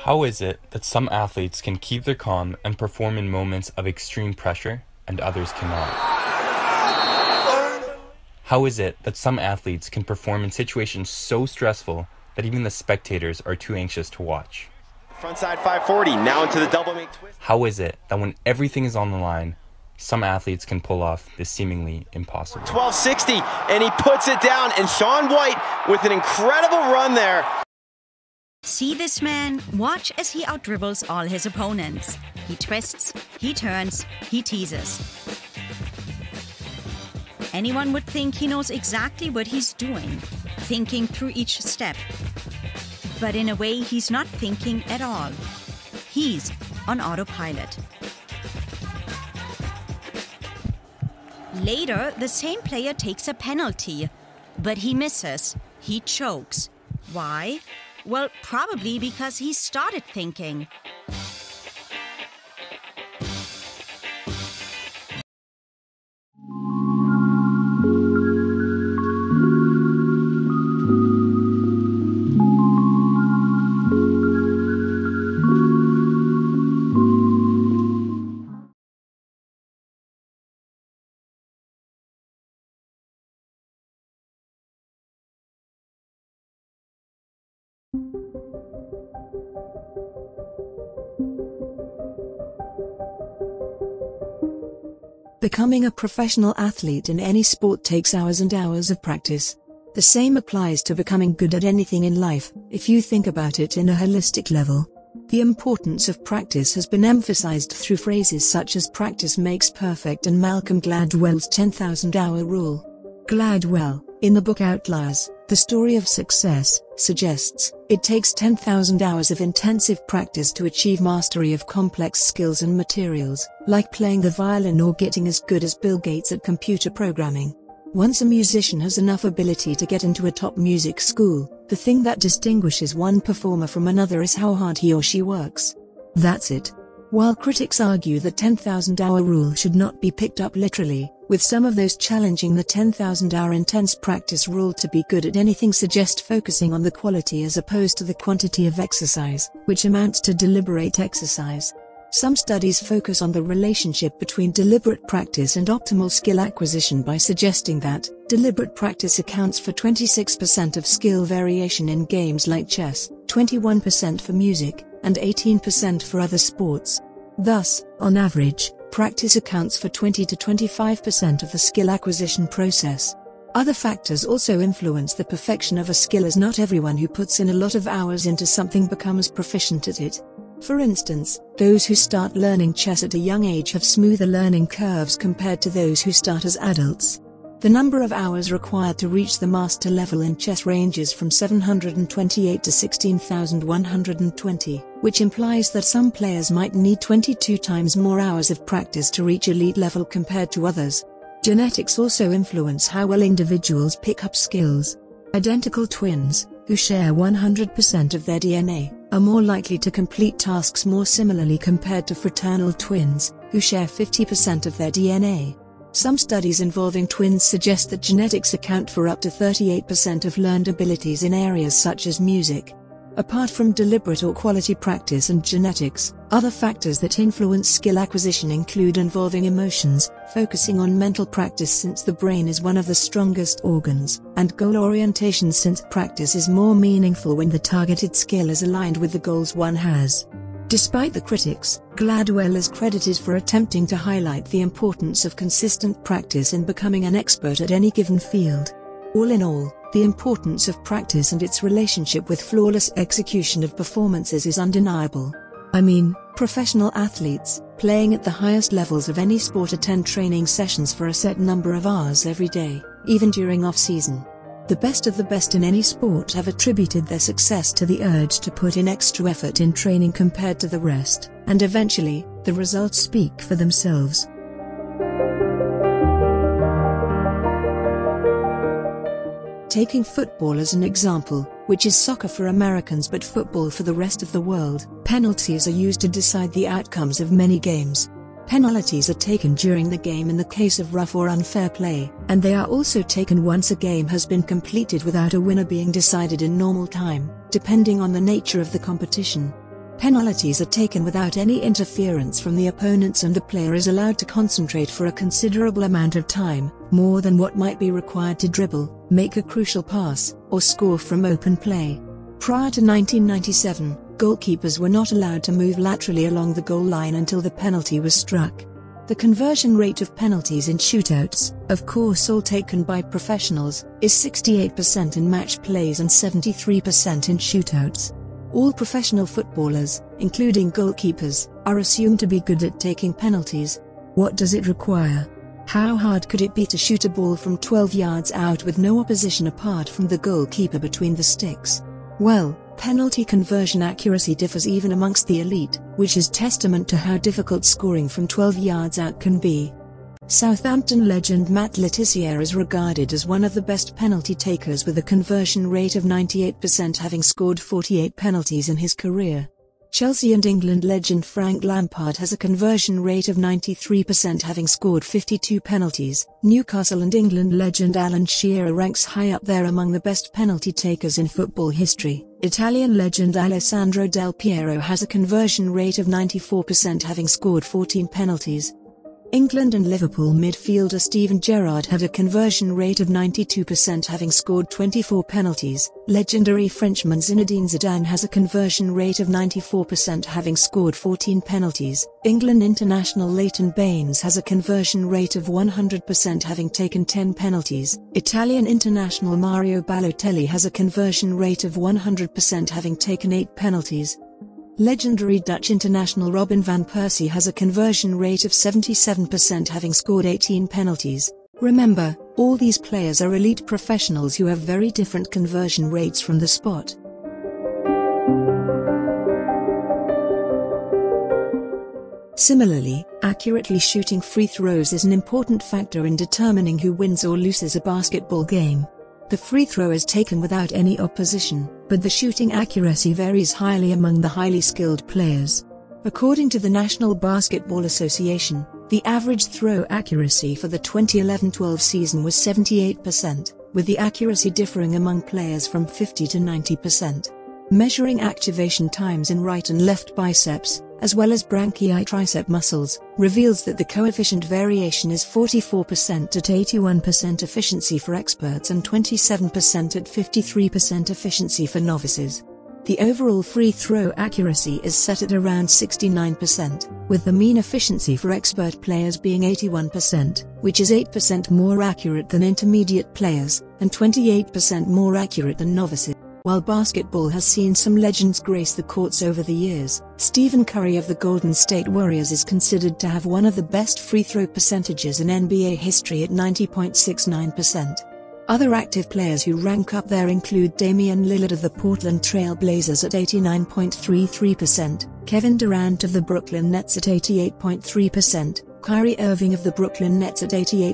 How is it that some athletes can keep their calm and perform in moments of extreme pressure and others cannot? How is it that some athletes can perform in situations so stressful that even the spectators are too anxious to watch? Frontside 540, now into the double make twist. How is it that when everything is on the line, some athletes can pull off the seemingly impossible? 1260, and he puts it down, and Shaun White with an incredible run there. See this man? Watch as he outdribbles all his opponents. He twists, he turns, he teases. Anyone would think he knows exactly what he's doing, thinking through each step. But in a way, he's not thinking at all. He's on autopilot. Later, the same player takes a penalty, but he misses. He chokes. Why? Well, probably because he started thinking. Becoming a professional athlete in any sport takes hours and hours of practice. The same applies to becoming good at anything in life, if you think about it in a holistic level. The importance of practice has been emphasized through phrases such as practice makes perfect and Malcolm Gladwell's 10,000-hour rule. Gladwell, in the book Outliers, The Story of Success, suggests, it takes 10,000 hours of intensive practice to achieve mastery of complex skills and materials, like playing the violin or getting as good as Bill Gates at computer programming. Once a musician has enough ability to get into a top music school, the thing that distinguishes one performer from another is how hard he or she works. That's it. While critics argue the 10,000-hour rule should not be picked up literally, with some of those challenging the 10,000-hour intense practice rule to be good at anything suggest focusing on the quality as opposed to the quantity of exercise, which amounts to deliberate exercise. Some studies focus on the relationship between deliberate practice and optimal skill acquisition by suggesting that deliberate practice accounts for 26% of skill variation in games like chess, 21% for music, and 18% for other sports. Thus, on average, practice accounts for 20 to 25% of the skill acquisition process. Other factors also influence the perfection of a skill, as not everyone who puts in a lot of hours into something becomes proficient at it. For instance, those who start learning chess at a young age have smoother learning curves compared to those who start as adults. The number of hours required to reach the master level in chess ranges from 728 to 16,120, which implies that some players might need 22 times more hours of practice to reach elite level compared to others. Genetics also influence how well individuals pick up skills. Identical twins, who share 100% of their DNA, are more likely to complete tasks more similarly compared to fraternal twins, who share 50% of their DNA. Some studies involving twins suggest that genetics account for up to 38% of learned abilities in areas such as music. Apart from deliberate or quality practice and genetics, other factors that influence skill acquisition include involving emotions, focusing on mental practice since the brain is one of the strongest organs, and goal orientation since practice is more meaningful when the targeted skill is aligned with the goals one has. Despite the critics, Gladwell is credited for attempting to highlight the importance of consistent practice in becoming an expert at any given field. All in all, the importance of practice and its relationship with flawless execution of performances is undeniable. I mean, professional athletes, playing at the highest levels of any sport, attend training sessions for a set number of hours every day, even during off-season. The best of the best in any sport have attributed their success to the urge to put in extra effort in training compared to the rest, and eventually, the results speak for themselves. Taking football as an example, which is soccer for Americans but football for the rest of the world, penalties are used to decide the outcomes of many games. Penalties are taken during the game in the case of rough or unfair play, and they are also taken once a game has been completed without a winner being decided in normal time, depending on the nature of the competition. Penalties are taken without any interference from the opponents, and the player is allowed to concentrate for a considerable amount of time, more than what might be required to dribble, make a crucial pass, or score from open play. Prior to 1997, goalkeepers were not allowed to move laterally along the goal line until the penalty was struck. The conversion rate of penalties in shootouts, of course all taken by professionals, is 68% in match plays and 73% in shootouts. All professional footballers, including goalkeepers, are assumed to be good at taking penalties. What does it require? How hard could it be to shoot a ball from 12 yards out with no opposition apart from the goalkeeper between the sticks? Well, penalty conversion accuracy differs even amongst the elite, which is testament to how difficult scoring from 12 yards out can be. Southampton legend Matt Le Tissier is regarded as one of the best penalty takers with a conversion rate of 98%, having scored 48 penalties in his career. Chelsea and England legend Frank Lampard has a conversion rate of 93%, having scored 52 penalties. Newcastle and England legend Alan Shearer ranks high up there among the best penalty takers in football history. Italian legend Alessandro Del Piero has a conversion rate of 94%, having scored 14 penalties. England and Liverpool midfielder Steven Gerrard had a conversion rate of 92%, having scored 24 penalties. Legendary Frenchman Zinedine Zidane has a conversion rate of 94%, having scored 14 penalties. England international Leighton Baines has a conversion rate of 100%, having taken 10 penalties. Italian international Mario Balotelli has a conversion rate of 100%, having taken 8 penalties. Legendary Dutch international Robin van Persie has a conversion rate of 77%, having scored 18 penalties. Remember, all these players are elite professionals who have very different conversion rates from the spot. Similarly, accurately shooting free throws is an important factor in determining who wins or loses a basketball game. The free throw is taken without any opposition, but the shooting accuracy varies highly among the highly skilled players. According to the National Basketball Association, the average throw accuracy for the 2011-12 season was 78%, with the accuracy differing among players from 50 to 90%. Measuring activation times in right and left biceps, as well as brachii-tricep muscles, reveals that the coefficient variation is 44% at 81% efficiency for experts and 27% at 53% efficiency for novices. The overall free throw accuracy is set at around 69%, with the mean efficiency for expert players being 81%, which is 8% more accurate than intermediate players, and 28% more accurate than novices. While basketball has seen some legends grace the courts over the years, Stephen Curry of the Golden State Warriors is considered to have one of the best free throw percentages in NBA history at 90.69%. Other active players who rank up there include Damian Lillard of the Portland Trail Blazers at 89.33%, Kevin Durant of the Brooklyn Nets at 88.3%, Kyrie Irving of the Brooklyn Nets at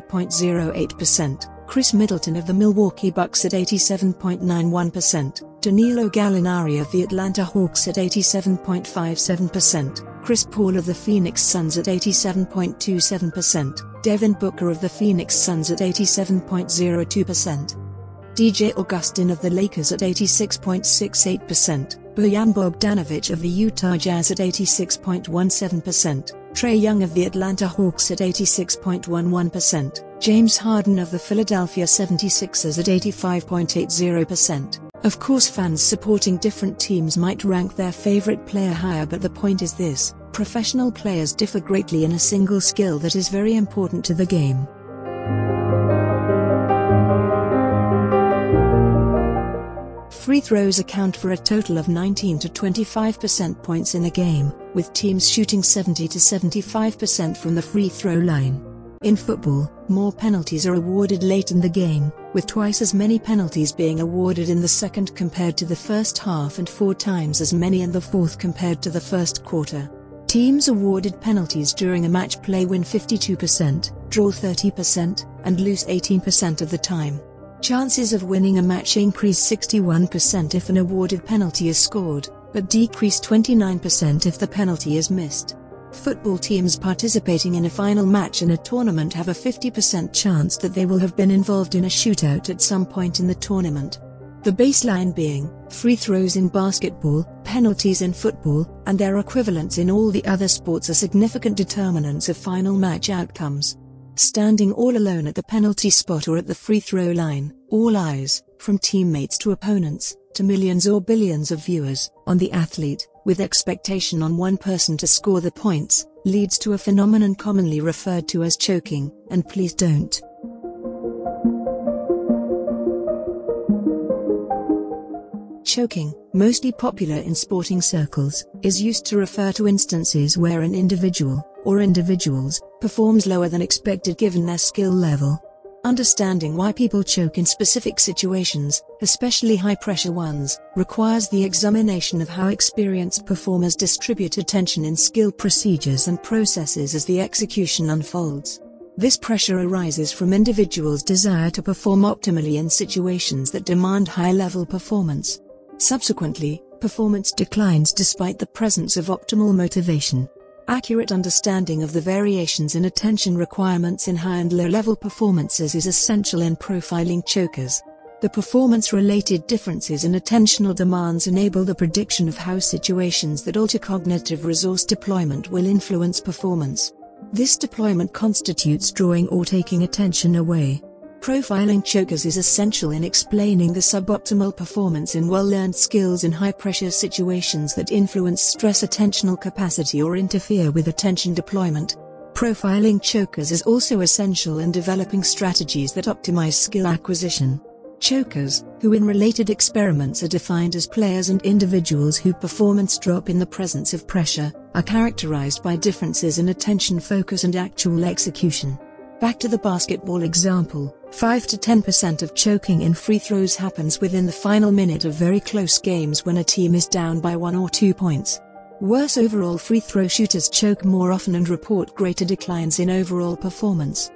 88.08%, Chris Middleton of the Milwaukee Bucks at 87.91%, Danilo Gallinari of the Atlanta Hawks at 87.57%, Chris Paul of the Phoenix Suns at 87.27%, Devin Booker of the Phoenix Suns at 87.02%, DJ Augustin of the Lakers at 86.68%, Bojan Bogdanovic of the Utah Jazz at 86.17%, Trae Young of the Atlanta Hawks at 86.11%, James Harden of the Philadelphia 76ers at 85.80%. Of course, fans supporting different teams might rank their favorite player higher, but the point is this: professional players differ greatly in a single skill that is very important to the game. Free throws account for a total of 19 to 25% points in a game, with teams shooting 70 to 75% from the free throw line. In football, more penalties are awarded late in the game, with twice as many penalties being awarded in the second compared to the first half and 4 times as many in the fourth compared to the first quarter. Teams awarded penalties during a match play win 52%, draw 30%, and lose 18% of the time. Chances of winning a match increase 61% if an awarded penalty is scored, but decrease 29% if the penalty is missed. Football teams participating in a final match in a tournament have a 50% chance that they will have been involved in a shootout at some point in the tournament. The baseline being free throws in basketball, penalties in football, and their equivalents in all the other sports are significant determinants of final match outcomes. Standing all alone at the penalty spot or at the free throw line, all eyes, from teammates to opponents, to millions or billions of viewers, on the athlete, with expectation on one person to score the points, leads to a phenomenon commonly referred to as choking, and please don't. Choking, mostly popular in sporting circles, is used to refer to instances where an individual, or individuals, performs lower than expected given their skill level. Understanding why people choke in specific situations, especially high-pressure ones, requires the examination of how experienced performers distribute attention in skill procedures and processes as the execution unfolds. This pressure arises from individuals' desire to perform optimally in situations that demand high-level performance. Subsequently, performance declines despite the presence of optimal motivation. Accurate understanding of the variations in attention requirements in high and low-level performances is essential in profiling chokers. The performance-related differences in attentional demands enable the prediction of how situations that alter cognitive resource deployment will influence performance. This deployment constitutes drawing or taking attention away. Profiling chokers is essential in explaining the suboptimal performance in well-learned skills in high-pressure situations that influence stress attentional capacity or interfere with attention deployment. Profiling chokers is also essential in developing strategies that optimize skill acquisition. Chokers, who in related experiments are defined as players and individuals whose performance drop in the presence of pressure, are characterized by differences in attention focus and actual execution. Back to the basketball example, 5 to 10% of choking in free throws happens within the final minute of very close games when a team is down by 1 or 2 points. Worse overall free throw shooters choke more often and report greater declines in overall performance.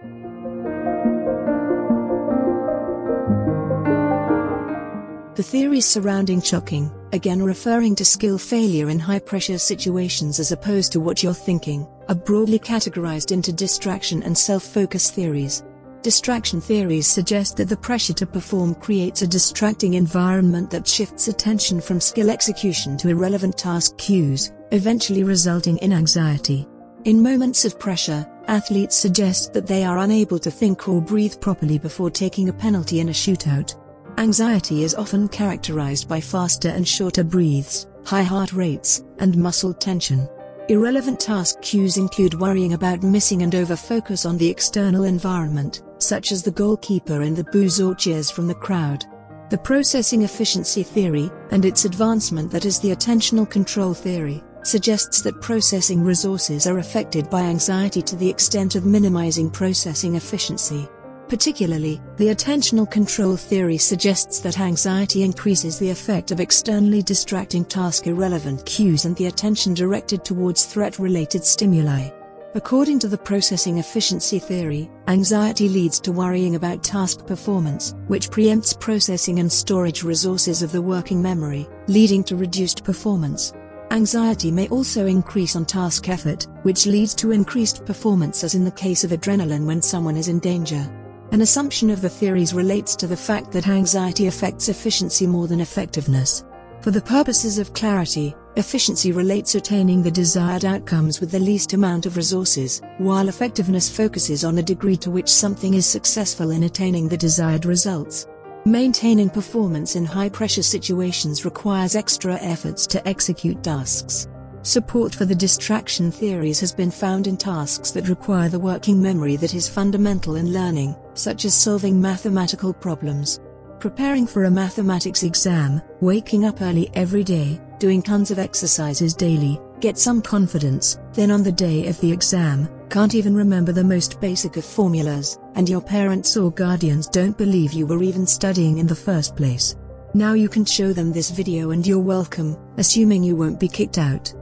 The theories surrounding choking, again referring to skill failure in high-pressure situations as opposed to what you're thinking, are broadly categorized into distraction and self-focus theories. Distraction theories suggest that the pressure to perform creates a distracting environment that shifts attention from skill execution to irrelevant task cues, eventually resulting in anxiety. In moments of pressure, athletes suggest that they are unable to think or breathe properly before taking a penalty in a shootout. Anxiety is often characterized by faster and shorter breaths, high heart rates, and muscle tension. Irrelevant task cues include worrying about missing and over-focus on the external environment, such as the goalkeeper and the boos or cheers from the crowd. The processing efficiency theory, and its advancement that is the attentional control theory, suggests that processing resources are affected by anxiety to the extent of minimizing processing efficiency. Particularly, the attentional control theory suggests that anxiety increases the effect of externally distracting task-irrelevant cues and the attention directed towards threat-related stimuli. According to the processing efficiency theory, anxiety leads to worrying about task performance, which preempts processing and storage resources of the working memory, leading to reduced performance. Anxiety may also increase on task effort, which leads to increased performance as in the case of adrenaline when someone is in danger. An assumption of the theories relates to the fact that anxiety affects efficiency more than effectiveness. For the purposes of clarity, efficiency relates attaining the desired outcomes with the least amount of resources, while effectiveness focuses on the degree to which something is successful in attaining the desired results. Maintaining performance in high-pressure situations requires extra efforts to execute tasks. Support for the distraction theories has been found in tasks that require the working memory that is fundamental in learning, such as solving mathematical problems. Preparing for a mathematics exam, waking up early every day, doing tons of exercises daily, get some confidence, then on the day of the exam, can't even remember the most basic of formulas, and your parents or guardians don't believe you were even studying in the first place. Now you can show them this video and you're welcome, assuming you won't be kicked out.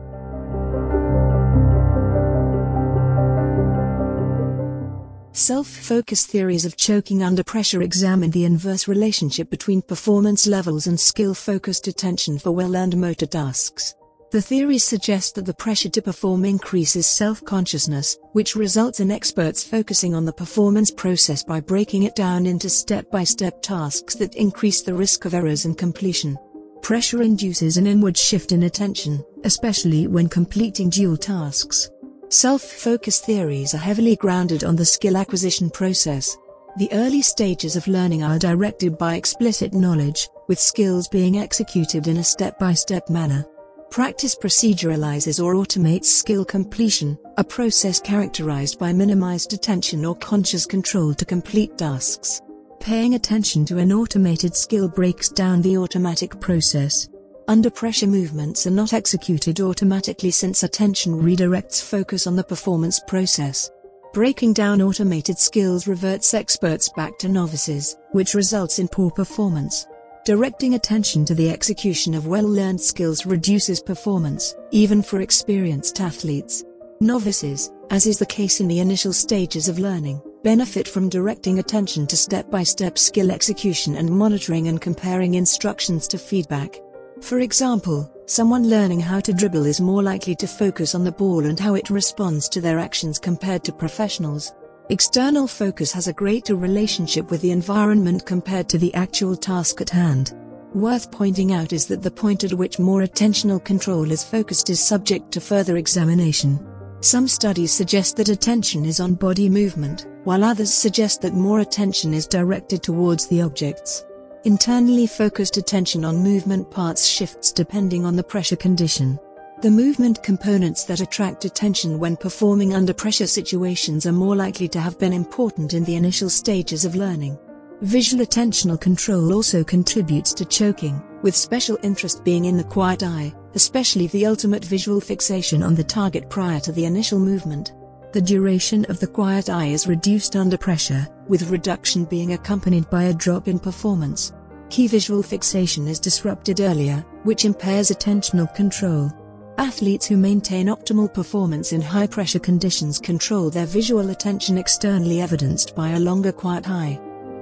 Self-focus theories of choking under pressure examine the inverse relationship between performance levels and skill-focused attention for well-learned motor tasks. The theories suggest that the pressure to perform increases self-consciousness, which results in experts focusing on the performance process by breaking it down into step-by-step tasks that increase the risk of errors and completion. Pressure induces an inward shift in attention, especially when completing dual tasks. Self-focus theories are heavily grounded on the skill acquisition process. The early stages of learning are directed by explicit knowledge, with skills being executed in a step-by-step manner. Practice proceduralizes or automates skill completion, a process characterized by minimized attention or conscious control to complete tasks. Paying attention to an automated skill breaks down the automatic process. Under pressure, movements are not executed automatically since attention redirects focus on the performance process. Breaking down automated skills reverts experts back to novices, which results in poor performance. Directing attention to the execution of well-learned skills reduces performance, even for experienced athletes. Novices, as is the case in the initial stages of learning, benefit from directing attention to step-by-step skill execution and monitoring and comparing instructions to feedback. For example, someone learning how to dribble is more likely to focus on the ball and how it responds to their actions compared to professionals. External focus has a greater relationship with the environment compared to the actual task at hand. Worth pointing out is that the point at which more attentional control is focused is subject to further examination. Some studies suggest that attention is on body movement, while others suggest that more attention is directed towards the objects. Internally focused attention on movement parts shifts depending on the pressure condition. The movement components that attract attention when performing under pressure situations are more likely to have been important in the initial stages of learning. Visual attentional control also contributes to choking, with special interest being in the quiet eye, especially the ultimate visual fixation on the target prior to the initial movement. The duration of the quiet eye is reduced under pressure, with reduction being accompanied by a drop in performance. Key visual fixation is disrupted earlier, which impairs attentional control. Athletes who maintain optimal performance in high-pressure conditions control their visual attention externally evidenced by a longer quiet eye.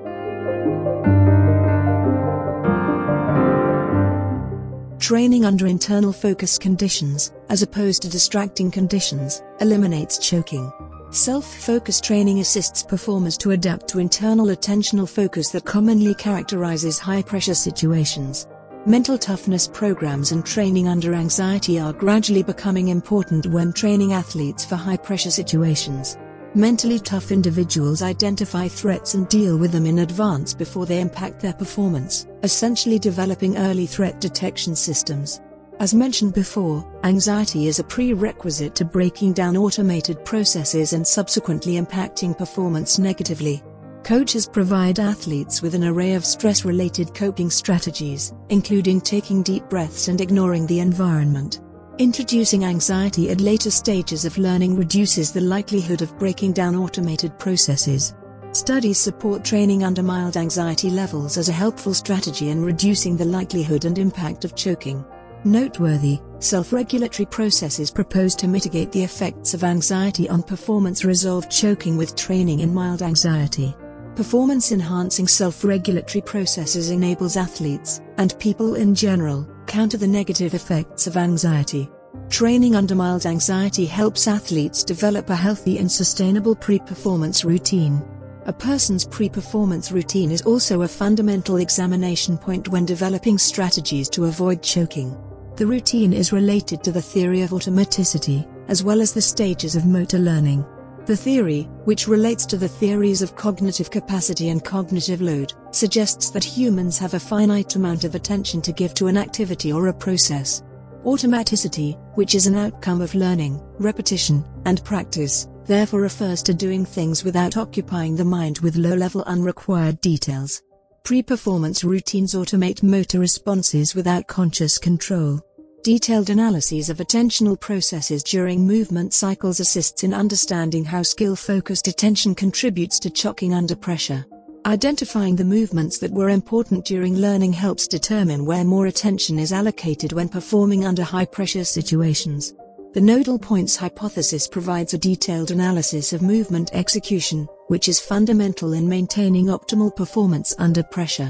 Training under internal focus conditions, as opposed to distracting conditions, eliminates choking. Self-focus training assists performers to adapt to internal attentional focus that commonly characterizes high-pressure situations. Mental toughness programs and training under anxiety are gradually becoming important when training athletes for high-pressure situations. Mentally tough individuals identify threats and deal with them in advance before they impact their performance, essentially developing early threat detection systems. As mentioned before, anxiety is a prerequisite to breaking down automated processes and subsequently impacting performance negatively. Coaches provide athletes with an array of stress-related coping strategies, including taking deep breaths and ignoring the environment. Introducing anxiety at later stages of learning reduces the likelihood of breaking down automated processes. Studies support training under mild anxiety levels as a helpful strategy in reducing the likelihood and impact of choking. Noteworthy, self-regulatory processes proposed to mitigate the effects of anxiety on performance resolve choking with training in mild anxiety. Performance-enhancing self-regulatory processes enables athletes, and people in general, counter the negative effects of anxiety. Training under mild anxiety helps athletes develop a healthy and sustainable pre-performance routine. A person's pre-performance routine is also a fundamental examination point when developing strategies to avoid choking. The routine is related to the theory of automaticity, as well as the stages of motor learning. The theory, which relates to the theories of cognitive capacity and cognitive load, suggests that humans have a finite amount of attention to give to an activity or a process. Automaticity, which is an outcome of learning, repetition, and practice, therefore refers to doing things without occupying the mind with low-level unrequired details. Pre-performance routines automate motor responses without conscious control. Detailed analyses of attentional processes during movement cycles assists in understanding how skill-focused attention contributes to choking under pressure. Identifying the movements that were important during learning helps determine where more attention is allocated when performing under high-pressure situations. The nodal points hypothesis provides a detailed analysis of movement execution, which is fundamental in maintaining optimal performance under pressure.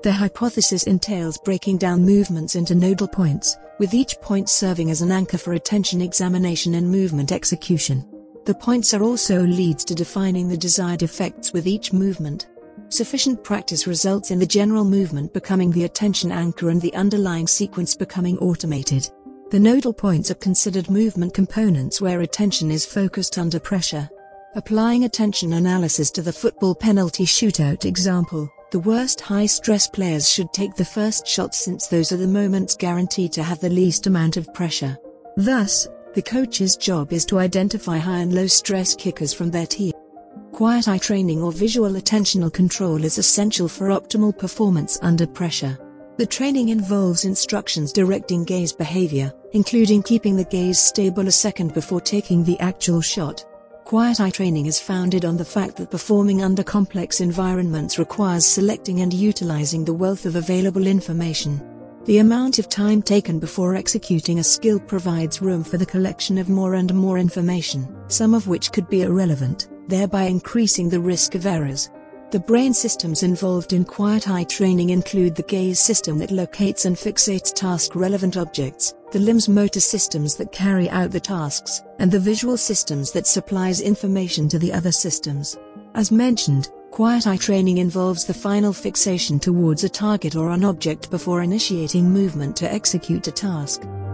The hypothesis entails breaking down movements into nodal points, with each point serving as an anchor for attention examination and movement execution. The points are also leads to defining the desired effects with each movement. Sufficient practice results in the general movement becoming the attention anchor and the underlying sequence becoming automated. The nodal points are considered movement components where attention is focused under pressure. Applying attention analysis to the football penalty shootout example, the worst high-stress players should take the first shot since those are the moments guaranteed to have the least amount of pressure. Thus, the coach's job is to identify high and low-stress kickers from their team. Quiet eye training or visual attentional control is essential for optimal performance under pressure. The training involves instructions directing gaze behavior, including keeping the gaze stable a second before taking the actual shot. Quiet eye training is founded on the fact that performing under complex environments requires selecting and utilizing the wealth of available information. The amount of time taken before executing a skill provides room for the collection of more and more information, some of which could be irrelevant, thereby increasing the risk of errors. The brain systems involved in quiet eye training include the gaze system that locates and fixates task-relevant objects, the limbs motor systems that carry out the tasks, and the visual systems that supplies information to the other systems. As mentioned, quiet eye training involves the final fixation towards a target or an object before initiating movement to execute a task.